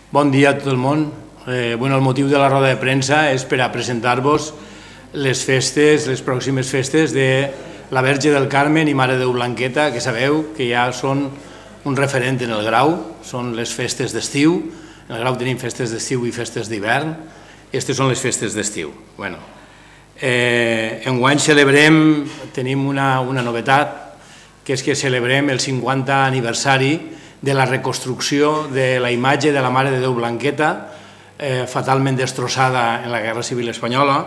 Bon dia a tot el món. El motiu de la roda de premsa és per a presentar-vos les pròximes festes de la Verge del Carmen i Mare de Déu Blanqueta, que sabeu que ja són un referent en el Grau, són les festes d'estiu. En el Grau tenim festes d'estiu i festes d'hivern, aquestes són les festes d'estiu. Enguany tenim una novetat, que és que celebrem el 50 aniversari de la reconstrucció de la imatge de la Mare de Déu Blanqueta, fatalment destrossada en la Guerra Civil Espanyola,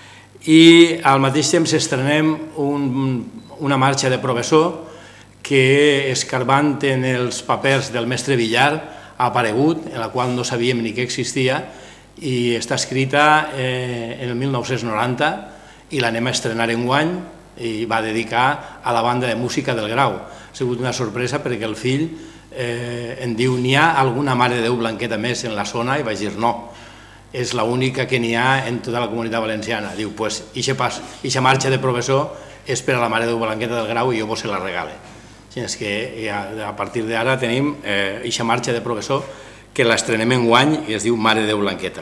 i al mateix temps estrenem una marxa de professor que, escarbant en els papers del mestre Villar, ha aparegut, en la qual no sabíem ni que existia, i està escrita en el 1990 i l'anem a estrenar enguany i va dedicar a la banda de música del Grau. Ha sigut una sorpresa perquè el fill em diu: n'hi ha alguna Mare de Déu Blanqueta més en la zona? I vaig dir no, és l'única que n'hi ha en tota la comunitat valenciana. Diu, doncs, eixa marxa de professor és per a la Mare de Déu Blanqueta del Grau i jo vos se la regale. És que a partir d'ara tenim eixa marxa de professor que l'estrenem enguany i es diu Mare de Déu Blanqueta.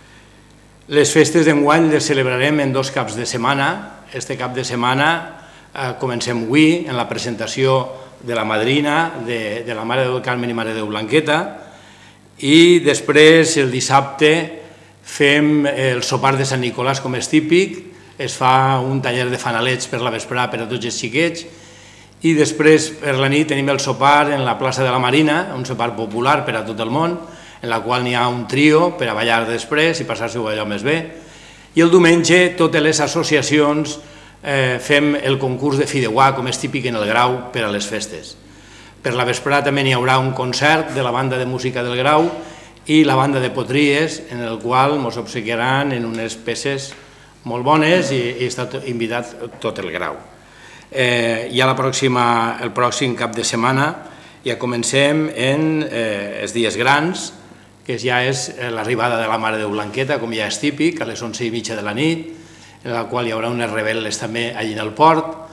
Les festes d'enguany les celebrarem en 2 caps de setmana. Este cap de setmana comencem avui en la presentació de la madrina de la Mare de Déu Carmen i Mare de Déu Blanqueta, i després el dissabte fem el sopar de Sant Nicolàs, com és típic, es fa un taller de fanalets per la vesprada per a tots els xiquets, i després per la nit tenim el sopar en la plaça de la Marina, un sopar popular per a tot el món, en la qual n'hi ha un trio per a ballar després i passar-s'ho allò més bé, i el diumenge totes les associacions fem el concurs de fideuà, com és típic en el Grau, per a les festes. Per la vesprada també n'hi haurà un concert de la banda de música del Grau i la banda de potries, en el qual ens obsequiaran en unes peces molt bones i està invitat tot el Grau. Ja el pròxim cap de setmana ja comencem en els dies grans, que ja és l'arribada de la Mare de Déu Blanqueta, com ja és típic, a les 11:30 de la nit, en la qual hi haurà unes reveles també allí en el port.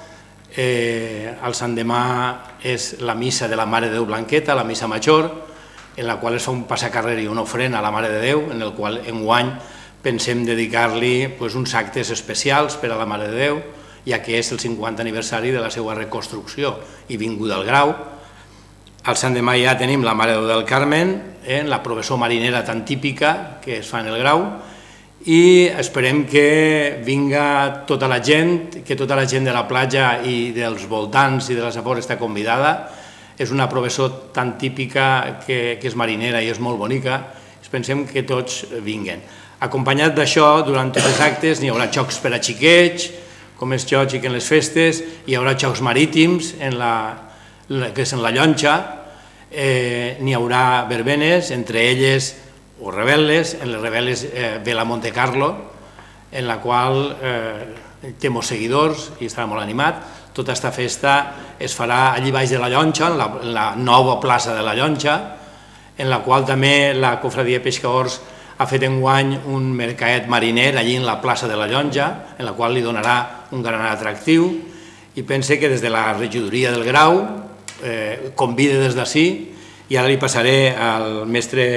El sant demà és la missa de la Mare de Déu Blanqueta, la missa major, en la qual es fa un passacarrer i una ofrena a la Mare de Déu, en el qual enguany pensem dedicar-li uns actes especials per a la Mare de Déu, ja que és el 50 aniversari de la seva reconstrucció i vinguda al Grau. Al sant demà ja tenim la Mare de Déu del Carmen, la professó marinera tan típica que es fa en el Grau, i esperem que vinga tota la gent, que tota la gent de la platja i dels voltants i de la Safor està convidada. És una professó tan típica que és marinera i és molt bonica, pensem que tots vinguen. Acompanyat d'això, durant tots els actes n'hi haurà jocs per a xiquets, com és lògic en les festes, hi haurà jocs marítims, que és en la llonxa, n'hi haurà verbenes, entre elles o rebel·les. En les rebel·les ve la Monte Carlo, en la qual té molts seguidors i estarà molt animat. Tota aquesta festa es farà allí baix de la llonxa, en la nova plaça de la llonxa, en la qual també la Cofradia de Pescadors ha fet enguany un mercadet mariner allí en la plaça de la llonja, en la qual li donarà un gran atractiu, i pense que des de la regidoria del Grau convida des d'ací, i ara li passaré al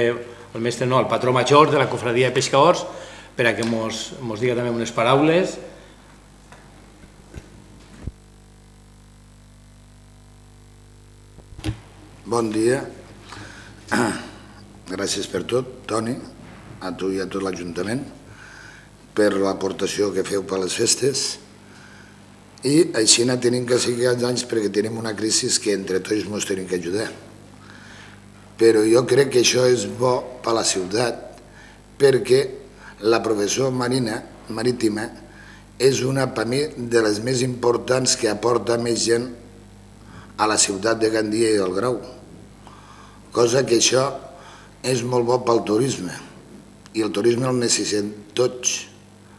patró major de la Cofradia de Pescadors per a que mos diga també unes paraules. Bon dia. Gràcies per tot, Toni, a tu i a tot l'Ajuntament, per l'aportació que feu per les festes. I així tenim que seguir els anys perquè tenim una crisi que entre tots ens tenim que ajudar. Però jo crec que això és bo per a la ciutat perquè la professó marítima és una, per mi, de les més importants que aporta més gent a la ciutat de Gandia i del Grau. Cosa que això és molt bo pel turisme i el turisme el necessitem tots.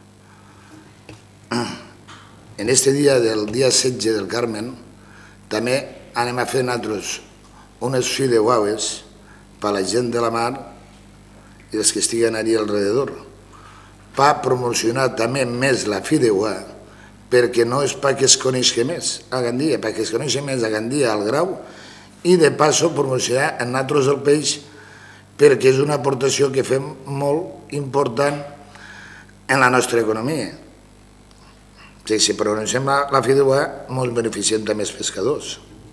En aquest dia del dia 16 del Carmen també anem a fer nosaltres unes fideuades per a la gent de la mar i els que estiguen allà alrededor, per promocionar també més la fideuà, perquè no és perquè es coneixi més a Gandia, perquè es coneixi més a Gandia, al Grau, i de passo promocionar en nosaltres el peix perquè és una aportació que fem molt important en la nostra economia. Si pronunciem la fideuà, ens beneficiem també els pescadors.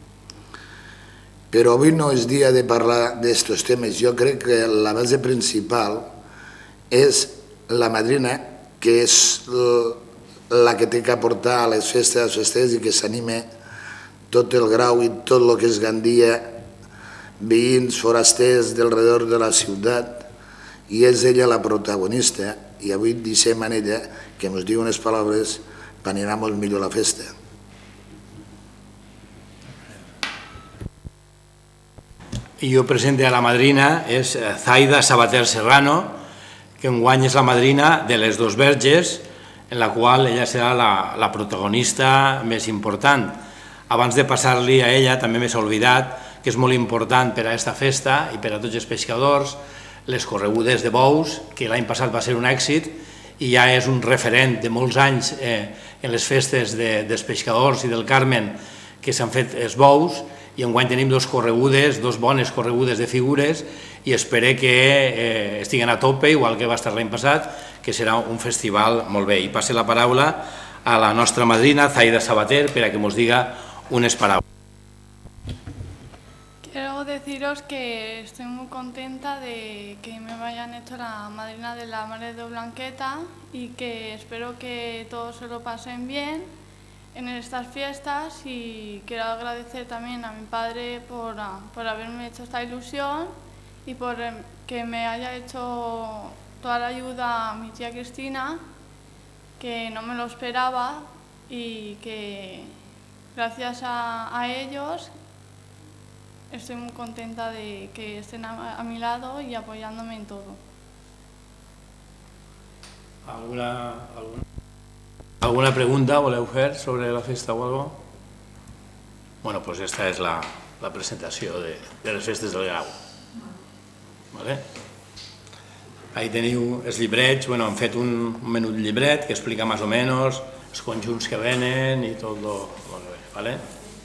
Però avui no és dia de parlar d'aquests temes. Jo crec que la base principal és la madrina, que és la que té que aportar a les festes i que s'anima tot el Grau i tot el que és Gandia, veïns, forasters del redor de la ciutat, i és ella la protagonista, i avui deixem en ella que ens digui unes paraules per anar molt millor a la festa. I jo presente a la madrina, és Zaida Sabater Serrano, que enguany és la madrina de les dos verges, en la qual ella serà la protagonista més important. Abans de passar-li a ella, també m'he oblidat que és molt important per a aquesta festa i per a tots els pescadors, les corregudes de bous, que l'any passat va ser un èxit i ja és un referent de molts anys en les festes dels pescadors i del Carmen que s'han fet els bous, i enguany tenim dos bones corregudes de figures, i espero que estiguen a tope, igual que va estar l'any passat, que serà un festival molt bé. I passe la paraula a la nostra madrina, Zaida Sabater, per a que ens diga unes paraules. Quiero deciros que estoy muy contenta de que me hayan hecho la madrina de la Mare de Blanqueta y que espero que todos se lo pasen bien en estas fiestas, y quiero agradecer también a mi padre por haberme hecho esta ilusión y por que me haya hecho toda la ayuda a mi tía Cristina, que no me lo esperaba, y que gracias a ellos estoy muy contenta de que estén a mi lado y apoyándome en todo. ¿Alguna pregunta voleu fer sobre la festa o algo? Bueno, pues esta és la presentació de les festes del Grau. Ahí teniu els llibrets, hem fet un menut llibret que explica més o menys els conjunts que venen i tot el que ve.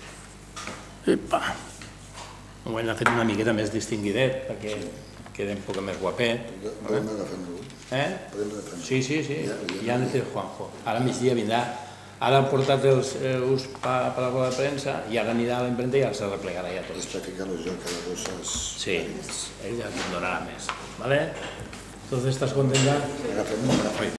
Ho hem fet una miqueta més distinguidet perquè queda un poc més guapet. Podem agafar-lo? Sí, ja han de fer Juanjo. Ara migdia vindrà. Ara han portat els us per la roda de premsa i ara anirà a la impremta i ara se replegarà ja tot. És per ficar-los jo cada dos. Sí, ell ja et donarà més. ¿Vale? Entonces, ¿estás contenta? Agafem-ho.